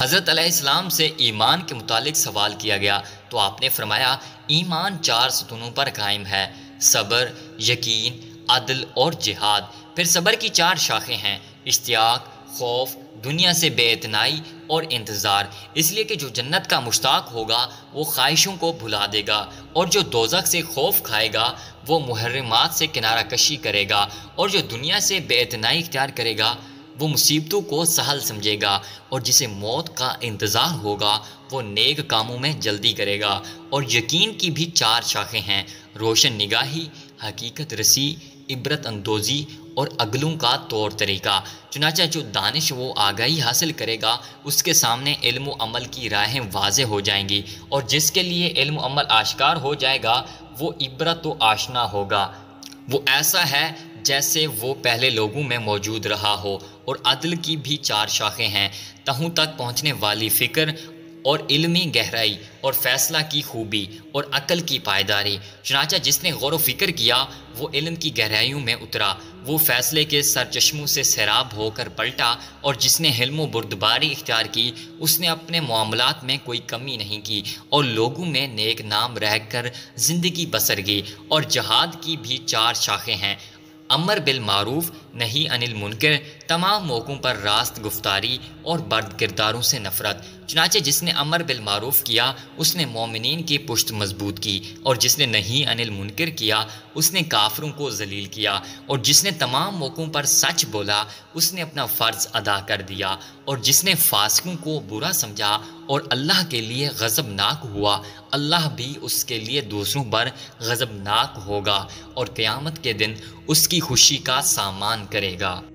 حضرت علیہ السلام سے ایمان کے متعلق سوال کیا گیا تو آپ نے فرمایا ایمان 4 ستونوں پر قائم ہے: صبر، یقین، عدل اور جہاد۔ پھر صبر کی 4 شاخیں ہیں: اشتیاق، خوف، دنیا سے بے اعتنائی اور انتظار۔ اس لیے کہ جو جنت کا مشتاق ہوگا وہ خواہشوں کو بھلا دے گا، اور جو دوزخ سے خوف کھائے گا وہ محرمات سے کنارہ کشی کرے گا، اور جو دنیا سے بے اعتنائی اختیار کرے گا وہ مصیبتوں کو سہل سمجھے گا، اور جسے موت کا انتظار ہوگا وہ نیک کاموں میں جلدی کرے گا۔ اور یقین کی بھی 4 شاخیں ہیں: روشن نگاہی، حقیقت رسی، عبرت اندوزی اور عقلوں کا طور طریقہ۔ چنانچہ جو دانش و آگاہی حاصل کرے گا اس کے سامنے علم و عمل کی راہیں واضح ہو جائیں گی، اور جس کے لیے علم و عمل آشکار ہو جائے گا وہ عبرت و آشنا ہوگا، وہ ایسا ہے جیسے وہ پہلے لوگوں میں موجود رہا ہو۔ اور عدل کی بھی 4 شاخیں ہیں: تہوں تک پہنچنے والی فکر اور علمی گہرائی اور فیصلہ کی خوبی اور عقل کی پائیداری۔ چنانچہ جس نے غور و فکر کیا وہ علم کی گہرائیوں میں اترا، وہ فیصلے کے سرچشموں سے سیراب ہو کر پلٹا، اور جس نے حلم و بردباری اختیار کی اس نے اپنے معاملات میں کوئی کمی نہیں کی اور لوگوں میں نیک نام رہ کر زندگی بسر کی۔ اور جہاد کی بھی 4 شاخیں ہیں: امر بالمعروف، نہی عن المنکر، تمام موقعوں پر راست گفتاری اور برد کرداروں سے نفرت۔ چنانچہ جس نے امر بالمعروف کیا اس نے مومنین کی پشت مضبوط کی، اور جس نے نہی عن المنکر کیا اس نے کافروں کو ذلیل کیا، اور جس نے تمام موقعوں پر سچ بولا اس نے اپنا فرض ادا کر دیا، اور جس نے فاسقوں کو برا سمجھا اور اللہ کے لیے غضبناک ہوا اللہ بھی اس کے لیے دوسروں پر غضبناک ہوگا اور قیامت کے دن اس کی خوشی کا سامان کرے گا۔